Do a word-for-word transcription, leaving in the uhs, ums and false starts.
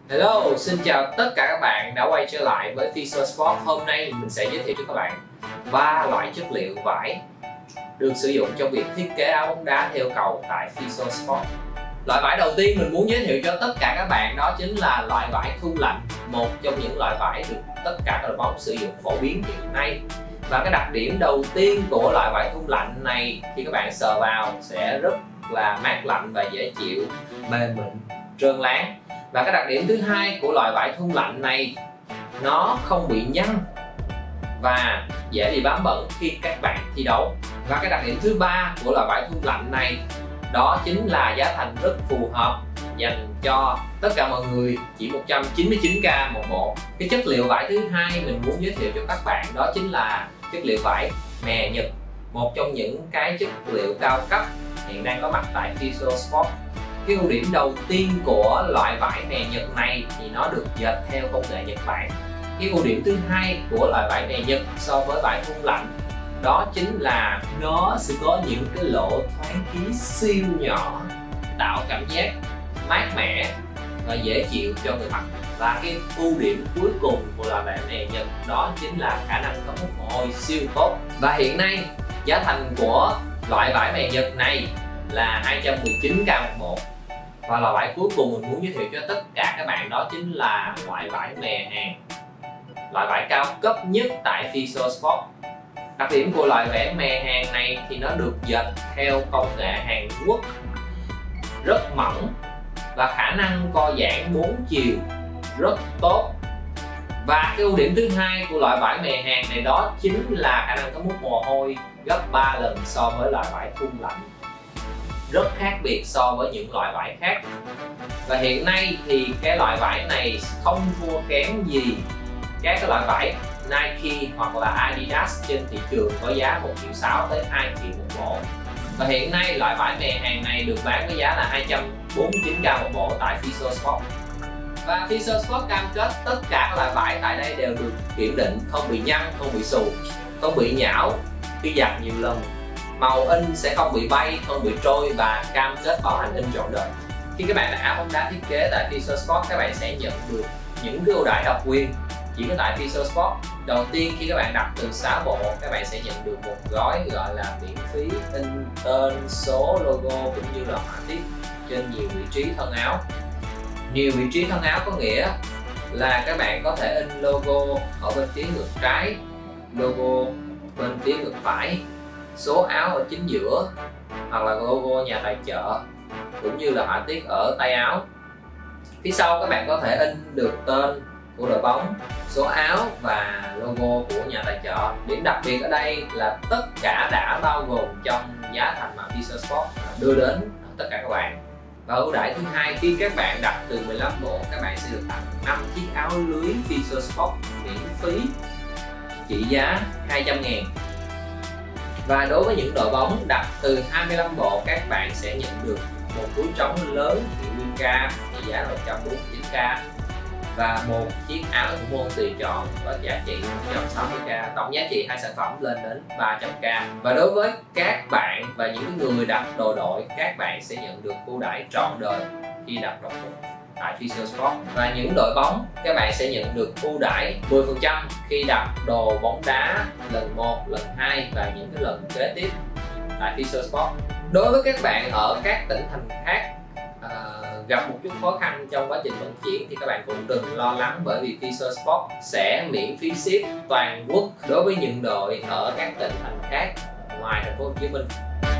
Hello, xin chào tất cả các bạn đã quay trở lại với Fisher Sport. Hôm nay mình sẽ giới thiệu cho các bạn ba loại chất liệu vải được sử dụng trong việc thiết kế áo bóng đá theo cầu tại Fisher Sport. Loại vải đầu tiên mình muốn giới thiệu cho tất cả các bạn đó chính là loại vải thun lạnh, một trong những loại vải được tất cả các đội bóng sử dụng phổ biến hiện nay. Và cái đặc điểm đầu tiên của loại vải thun lạnh này khi các bạn sờ vào sẽ rất là mát lạnh và dễ chịu, mềm mịn, trơn láng. Và cái đặc điểm thứ hai của loại vải thun lạnh này, nó không bị nhăn và dễ bị bám bẩn khi các bạn thi đấu. Và cái đặc điểm thứ ba của loại vải thun lạnh này, đó chính là giá thành rất phù hợp dành cho tất cả mọi người, chỉ một trăm chín mươi chín k một bộ. Cái chất liệu vải thứ hai mình muốn giới thiệu cho các bạn đó chính là chất liệu vải mè Nhật, một trong những cái chất liệu cao cấp hiện đang có mặt tại Fisher Sport. Cái ưu điểm đầu tiên của loại vải mè Nhật này thì nó được dệt theo công nghệ Nhật Bản. Cái ưu điểm thứ hai của loại vải mè Nhật so với vải thun lạnh, đó chính là nó sẽ có những cái lỗ thoáng khí siêu nhỏ, tạo cảm giác mát mẻ và dễ chịu cho người mặc. Và cái ưu điểm cuối cùng của loại vải mè Nhật đó chính là khả năng thấm hút mồ hôi siêu tốt. Và hiện nay giá thành của loại vải mè Nhật này là hai trăm mười chín k một bộ. Và loại vải cuối cùng mình muốn giới thiệu cho tất cả các bạn đó chính là loại vải mè Hàn, loại vải cao cấp nhất tại Fisher Sport. Đặc điểm của loại vải mè Hàn này thì nó được dệt theo công nghệ Hàn Quốc, rất mỏng và khả năng co giãn bốn chiều rất tốt. Và cái ưu điểm thứ hai của loại vải mè Hàn này đó chính là khả năng thấm hút mồ hôi gấp ba lần so với loại vải thun lạnh, rất khác biệt so với những loại vải khác. Và hiện nay thì cái loại vải này không thua kém gì các cái loại vải Nike hoặc là Adidas trên thị trường có giá một triệu sáu tới hai triệu một bộ. Và hiện nay loại vải mè Hàn này được bán với giá là hai trăm bốn mươi chín k một bộ tại Fisher Sport. Và Fisher Sport cam kết tất cả các loại vải tại đây đều được kiểm định, không bị nhăn, không bị xù, không bị nhão khi giặt nhiều lần, màu in sẽ không bị bay, không bị trôi và cam kết bảo hành in trọn đời. Khi các bạn đặt áo bóng đá thiết kế tại Fisher Sport, các bạn sẽ nhận được những cái ưu đãi độc quyền chỉ có tại Fisher Sport. Đầu tiên, khi các bạn đặt từ sáu bộ, các bạn sẽ nhận được một gói gọi là miễn phí in tên, số, logo cũng như là họa tiết trên nhiều vị trí thân áo. Nhiều vị trí thân áo có nghĩa là các bạn có thể in logo ở bên phía ngực trái, logo bên phía ngực phải, số áo ở chính giữa hoặc là logo nhà tài trợ cũng như là họa tiết ở tay áo. Phía sau các bạn có thể in được tên của đội bóng, số áo và logo của nhà tài trợ. Điểm đặc biệt ở đây là tất cả đã bao gồm trong giá thành mà Fisher Sport đưa đến tất cả các bạn. Và ưu đãi thứ hai, khi các bạn đặt từ mười lăm bộ, các bạn sẽ được tặng năm chiếc áo lưới Fisher Sport miễn phí trị giá hai trăm ngàn. Và đối với những đội bóng đặt từ hai mươi lăm bộ, các bạn sẽ nhận được một túi trống lớn hiệu Winka trị giá một trăm bốn mươi chín k và một chiếc áo thủ môn tùy chọn có giá trị một trăm sáu mươi k. Tổng giá trị hai sản phẩm lên đến ba trăm k. Và đối với các bạn và những người đặt đồ đội, các bạn sẽ nhận được ưu đãi trọn đời khi đặt đồ tại Fisher Sport. Và những đội bóng, các bạn sẽ nhận được ưu đãi mười phần trăm khi đặt đồ bóng đá lần một, lần hai và những cái lần kế tiếp tại Fisher Sport. Đối với các bạn ở các tỉnh thành khác uh, gặp một chút khó khăn trong quá trình vận chuyển thì các bạn cũng đừng lo lắng, bởi vì Fisher Sport sẽ miễn phí ship toàn quốc đối với những đội ở các tỉnh thành khác ngoài thành phố Hồ Chí Minh.